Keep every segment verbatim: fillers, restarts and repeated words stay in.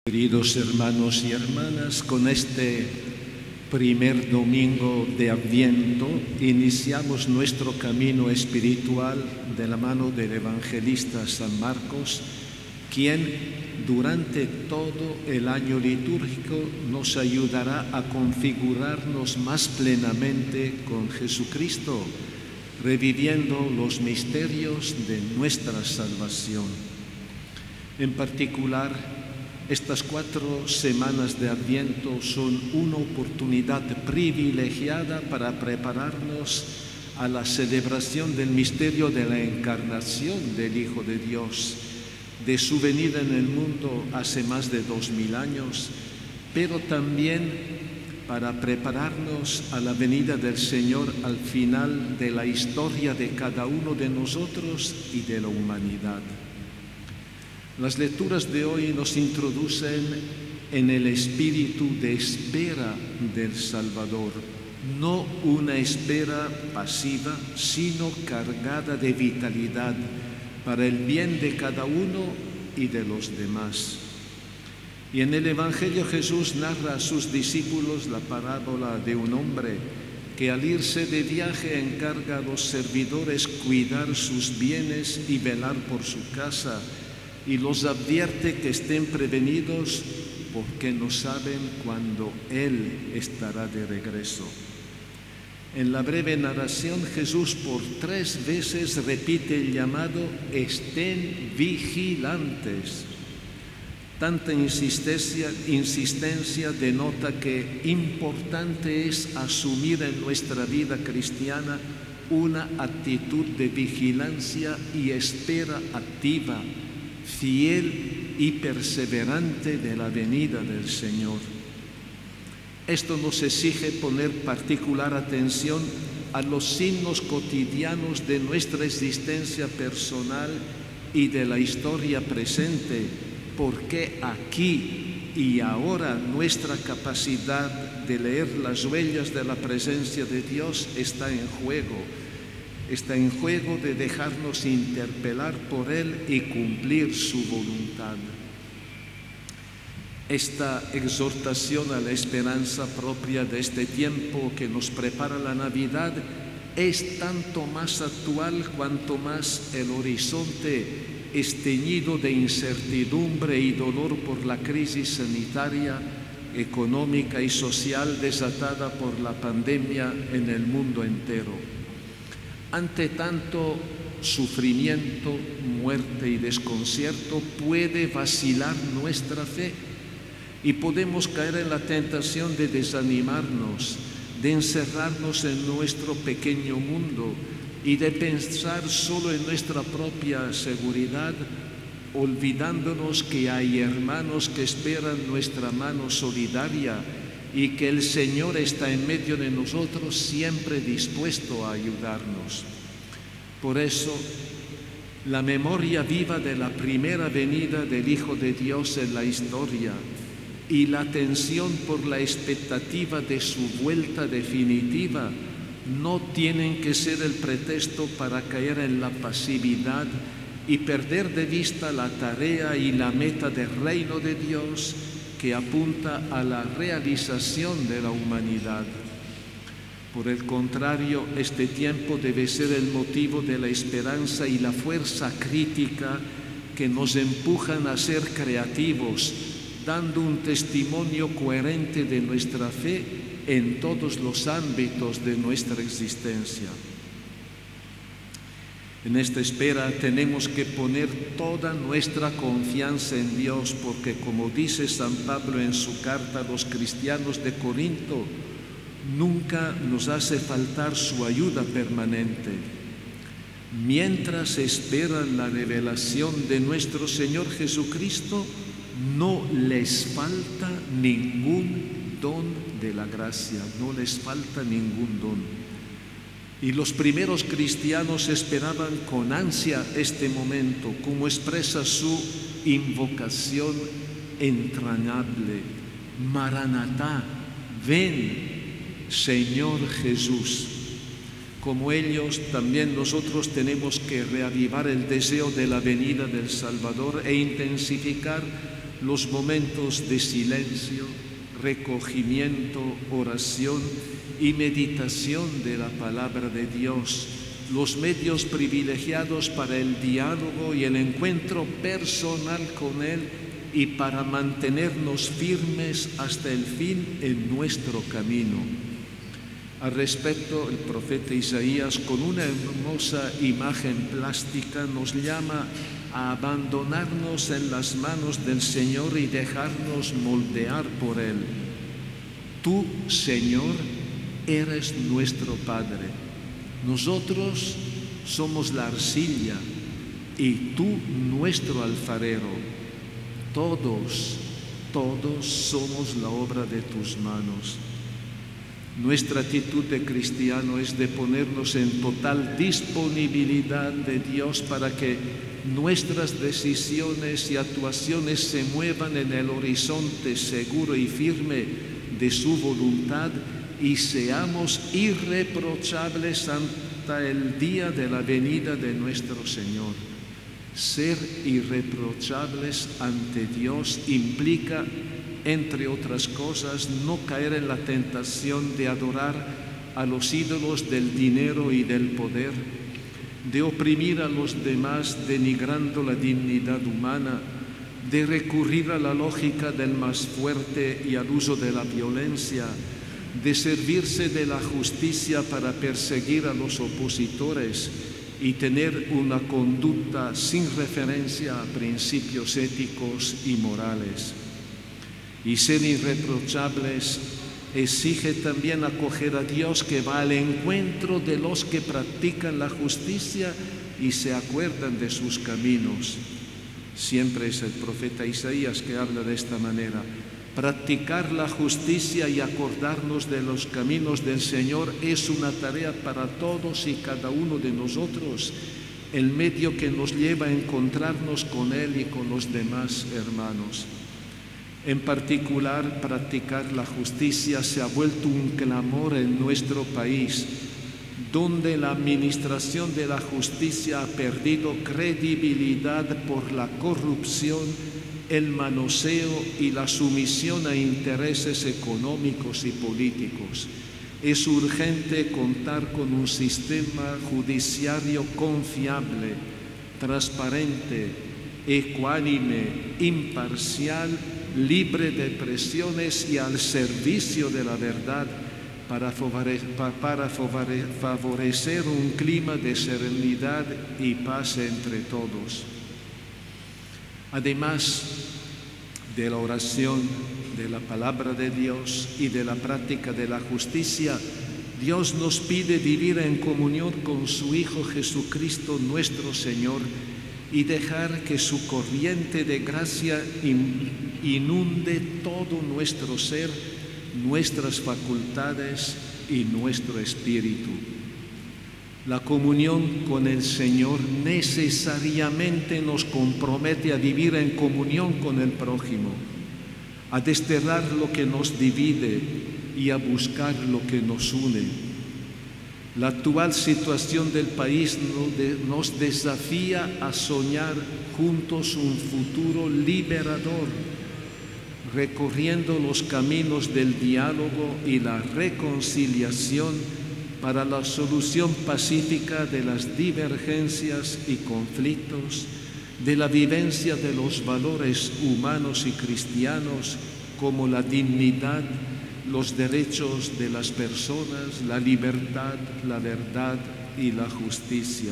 Queridos hermanos y hermanas, con este primer domingo de Adviento iniciamos nuestro camino espiritual de la mano del evangelista San Marcos, quien durante todo el año litúrgico nos ayudará a configurarnos más plenamente con Jesucristo, reviviendo los misterios de nuestra salvación. En particular, estas cuatro semanas de Adviento son una oportunidad privilegiada para prepararnos a la celebración del misterio de la encarnación del Hijo de Dios, de su venida en el mundo hace más de dos mil años, pero también para prepararnos a la venida del Señor al final de la historia de cada uno de nosotros y de la humanidad. Las lecturas de hoy nos introducen en el espíritu de espera del Salvador, no una espera pasiva, sino cargada de vitalidad para el bien de cada uno y de los demás. Y en el Evangelio Jesús narra a sus discípulos la parábola de un hombre que al irse de viaje encarga a los servidores cuidar sus bienes y velar por su casa, y los advierte que estén prevenidos porque no saben cuándo Él estará de regreso. En la breve narración, Jesús por tres veces repite el llamado «estén vigilantes». Tanta insistencia, insistencia denota que importante es asumir en nuestra vida cristiana una actitud de vigilancia y espera activa, fiel y perseverante de la venida del Señor. Esto nos exige poner particular atención a los signos cotidianos de nuestra existencia personal y de la historia presente, porque aquí y ahora nuestra capacidad de leer las huellas de la presencia de Dios está en juego. Está en juego de dejarnos interpelar por Él y cumplir su voluntad. Esta exhortación a la esperanza propia de este tiempo que nos prepara la Navidad es tanto más actual cuanto más el horizonte es teñido de incertidumbre y dolor por la crisis sanitaria, económica y social desatada por la pandemia en el mundo entero. Ante tanto sufrimiento, muerte y desconcierto puede vacilar nuestra fe y podemos caer en la tentación de desanimarnos, de encerrarnos en nuestro pequeño mundo y de pensar solo en nuestra propia seguridad, olvidándonos que hay hermanos que esperan nuestra mano solidaria y que el Señor está en medio de nosotros, siempre dispuesto a ayudarnos. Por eso, la memoria viva de la primera venida del Hijo de Dios en la historia y la atención por la expectativa de su vuelta definitiva no tienen que ser el pretexto para caer en la pasividad y perder de vista la tarea y la meta del reino de Dios, que apunta a la realización de la humanidad. Por el contrario, este tiempo debe ser el motivo de la esperanza y la fuerza crítica que nos empujan a ser creativos, dando un testimonio coherente de nuestra fe en todos los ámbitos de nuestra existencia. En esta espera tenemos que poner toda nuestra confianza en Dios, porque como dice San Pablo en su carta a los cristianos de Corinto, nunca nos hace faltar su ayuda permanente. Mientras esperan la revelación de nuestro Señor Jesucristo, no les falta ningún don de la gracia, no les falta ningún don. Y los primeros cristianos esperaban con ansia este momento, como expresa su invocación entrañable: Maranatá, ven, Señor Jesús. Como ellos, también nosotros tenemos que reavivar el deseo de la venida del Salvador e intensificar los momentos de silencio, recogimiento, oración y meditación de la palabra de Dios, los medios privilegiados para el diálogo y el encuentro personal con Él y para mantenernos firmes hasta el fin en nuestro camino. Al respecto, el profeta Isaías, con una hermosa imagen plástica, nos llama a abandonarnos en las manos del Señor y dejarnos moldear por Él. Tú, Señor, eres nuestro Padre. Nosotros somos la arcilla y tú nuestro alfarero. Todos, todos somos la obra de tus manos. Nuestra actitud de cristiano es de ponernos en total disponibilidad de Dios para que nuestras decisiones y actuaciones se muevan en el horizonte seguro y firme de su voluntad y seamos irreprochables hasta el día de la venida de nuestro Señor. Ser irreprochables ante Dios implica, entre otras cosas, no caer en la tentación de adorar a los ídolos del dinero y del poder, de oprimir a los demás denigrando la dignidad humana, de recurrir a la lógica del más fuerte y al uso de la violencia, de servirse de la justicia para perseguir a los opositores y tener una conducta sin referencia a principios éticos y morales. Y ser irreprochables exige también acoger a Dios, que va al encuentro de los que practican la justicia y se acuerdan de sus caminos. Siempre es el profeta Isaías que habla de esta manera. Practicar la justicia y acordarnos de los caminos del Señor es una tarea para todos y cada uno de nosotros, el medio que nos lleva a encontrarnos con Él y con los demás hermanos. En particular, practicar la justicia se ha vuelto un clamor en nuestro país, donde la administración de la justicia ha perdido credibilidad por la corrupción, el manoseo y la sumisión a intereses económicos y políticos. Es urgente contar con un sistema judiciario confiable, transparente, ecuánime, imparcial, libre de presiones y al servicio de la verdad, para favorecer un clima de serenidad y paz entre todos. Además de la oración, de la palabra de Dios y de la práctica de la justicia, Dios nos pide vivir en comunión con su Hijo Jesucristo nuestro Señor y dejar que su corriente de gracia inunde todo nuestro ser, nuestras facultades y nuestro espíritu. La comunión con el Señor necesariamente nos compromete a vivir en comunión con el prójimo, a desterrar lo que nos divide y a buscar lo que nos une. La actual situación del país nos desafía a soñar juntos un futuro liberador, recorriendo los caminos del diálogo y la reconciliación para la solución pacífica de las divergencias y conflictos, de la vivencia de los valores humanos y cristianos como la dignidad, los derechos de las personas, la libertad, la verdad y la justicia.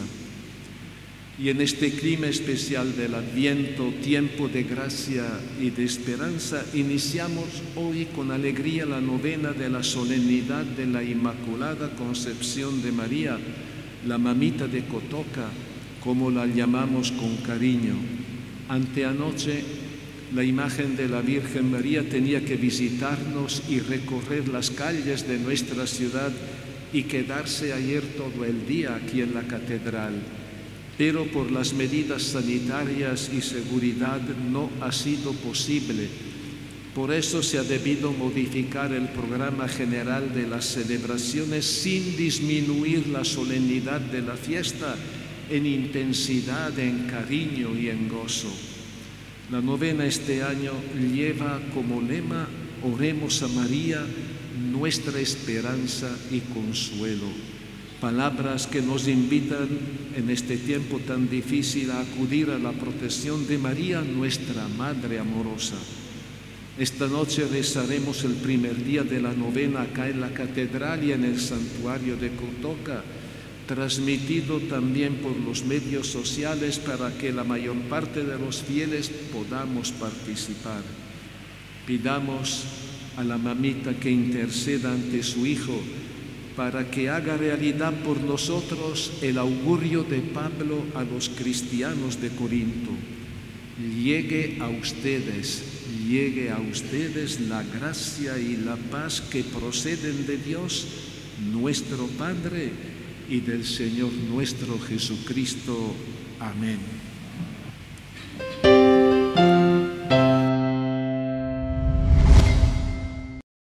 Y en este clima especial del Adviento, tiempo de gracia y de esperanza, iniciamos hoy con alegría la novena de la solemnidad de la Inmaculada Concepción de María, la mamita de Cotoca, como la llamamos con cariño. Anteanoche, la imagen de la Virgen María tenía que visitarnos y recorrer las calles de nuestra ciudad y quedarse ayer todo el día aquí en la catedral. Pero por las medidas sanitarias y seguridad no ha sido posible. Por eso se ha debido modificar el programa general de las celebraciones sin disminuir la solemnidad de la fiesta en intensidad, en cariño y en gozo. La novena este año lleva como lema: oremos a María, nuestra esperanza y consuelo. Palabras que nos invitan en este tiempo tan difícil a acudir a la protección de María, nuestra Madre amorosa. Esta noche rezaremos el primer día de la novena acá en la catedral y en el santuario de Cotoca, transmitido también por los medios sociales para que la mayor parte de los fieles podamos participar. Pidamos a la mamita que interceda ante su Hijo para que haga realidad por nosotros el augurio de Pablo a los cristianos de Corinto. Llegue a ustedes, llegue a ustedes la gracia y la paz que proceden de Dios, nuestro Padre, y del Señor nuestro Jesucristo. Amén.